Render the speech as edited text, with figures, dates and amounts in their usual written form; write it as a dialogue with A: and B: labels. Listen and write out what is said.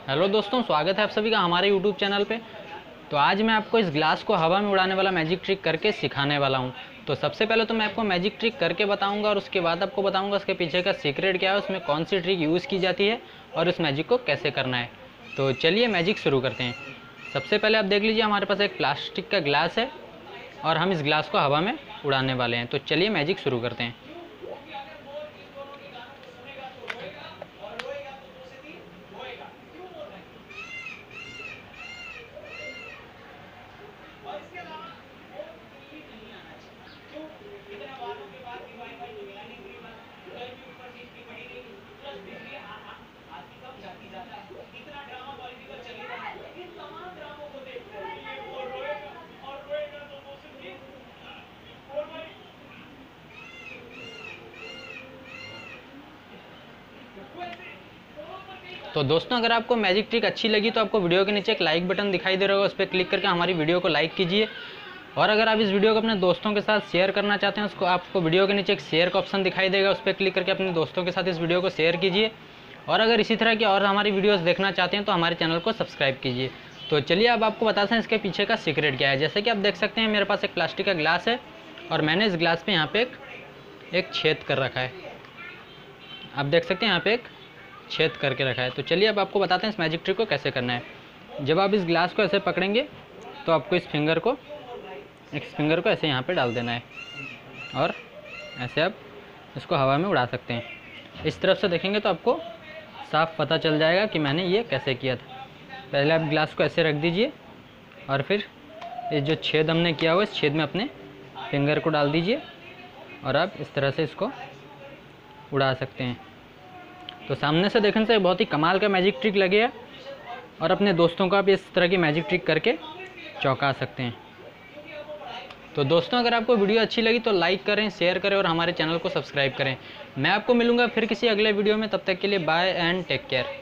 A: Hello दोस्तों, स्वागत है आप सभी का हमारे यूट्यूब चैनल पे। तो आज मैं आपको इस ग्लास को हवा में उड़ाने वाला मैजिक ट्रिक करके सिखाने वाला हूँ। तो सबसे पहले तो मैं आपको मैजिक ट्रिक करके बताऊँगा और उसके बाद आपको बताऊँगा उसके पीछे का सीक्रेट क्या है, उसमें कौन सी ट्रिक यूज़ की जाती है और उस मैजिक को कैसे करना है। तो चलिए मैजिक शुरू करते हैं। सबसे पहले आप देख लीजिए, हमारे पास एक प्लास्टिक का ग्लास है और हम इस ग्लास को हवा में उड़ाने वाले हैं। तो चलिए मैजिक शुरू करते हैं। तो दोस्तों, अगर आपको मैजिक ट्रिक अच्छी लगी तो आपको वीडियो के नीचे एक लाइक बटन दिखाई दे रहा होगा, उस पर क्लिक करके हमारी वीडियो को लाइक कीजिए। और अगर आप इस वीडियो को अपने दोस्तों के साथ शेयर करना चाहते हैं, उसको आपको वीडियो के नीचे एक शेयर का ऑप्शन दिखाई देगा, उस पर क्लिक करके अपने दोस्तों के साथ इस वीडियो को शेयर कीजिए। और अगर इसी तरह की और हमारी वीडियोज़ देखना चाहते हैं तो हमारे चैनल को सब्सक्राइब कीजिए। तो चलिए अब आपको बताते हैं इसके पीछे का सीक्रेट क्या है। जैसे कि आप देख सकते हैं, मेरे पास एक प्लास्टिक का ग्लास है और मैंने इस ग्लास पे यहाँ पे एक छेद कर रखा है। आप देख सकते हैं यहाँ पे एक छेद करके रखा है। तो चलिए अब आपको बताते हैं इस मैजिक ट्रिक को कैसे करना है। जब आप इस ग्लास को ऐसे पकड़ेंगे तो आपको इस फिंगर को ऐसे यहाँ पे डाल देना है और ऐसे आप इसको हवा में उड़ा सकते हैं। इस तरफ से देखेंगे तो आपको साफ पता चल जाएगा कि मैंने ये कैसे किया था। पहले आप ग्लास को ऐसे रख दीजिए और फिर ये जो छेद हमने किया हुआ इस छेद में अपने फिंगर को डाल दीजिए और आप इस तरह से इसको उड़ा सकते हैं। तो सामने से देखने से बहुत ही कमाल का मैजिक ट्रिक लगेगा और अपने दोस्तों को आप इस तरह की मैजिक ट्रिक करके चौंका सकते हैं। तो दोस्तों, अगर आपको वीडियो अच्छी लगी तो लाइक करें, शेयर करें और हमारे चैनल को सब्सक्राइब करें। मैं आपको मिलूंगा फिर किसी अगले वीडियो में। तब तक के लिए बाय एंड टेक केयर।